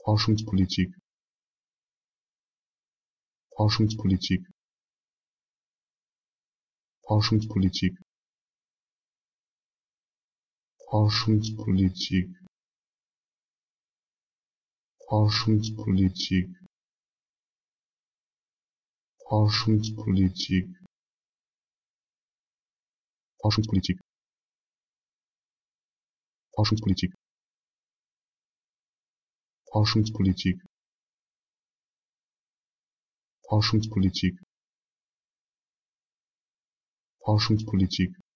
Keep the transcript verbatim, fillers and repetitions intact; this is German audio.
Forschungspolitik, Forschungspolitik, Forschungspolitik, Forschungspolitik, Forschungspolitik, Forschungspolitik, Forschungspolitik, Forschungspolitik, Forschungspolitik, Forschungspolitik, Forschungspolitik,